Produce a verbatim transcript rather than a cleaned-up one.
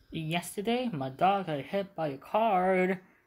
Yesterday, my dog got hit by a car.